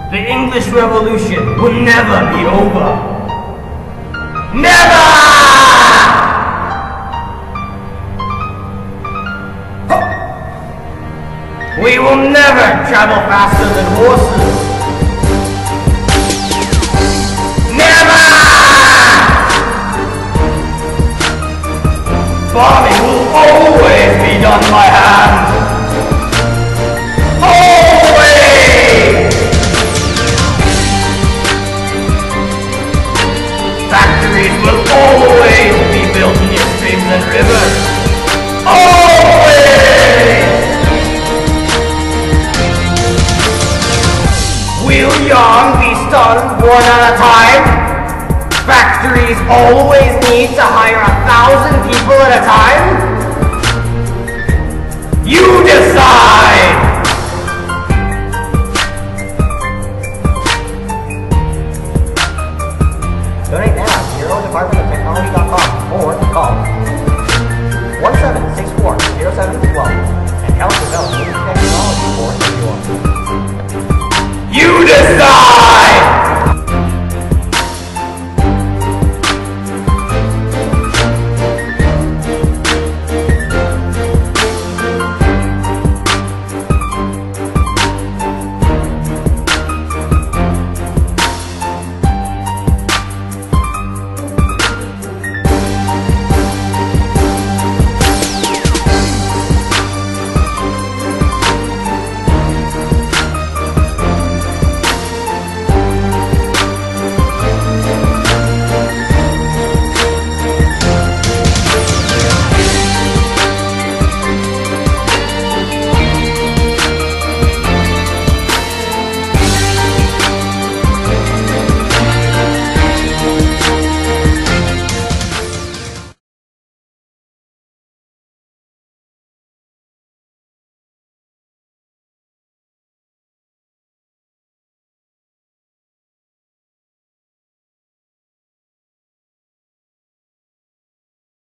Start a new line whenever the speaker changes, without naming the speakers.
The English Revolution will never be over. Never! We will never travel faster than horses. Never! Farming will always be done by hand. Always! Factories will always be built near streams and rivers. Always! Will yarn be spun one at a time? Factories always need to hire 1,000 people at a time? You decide!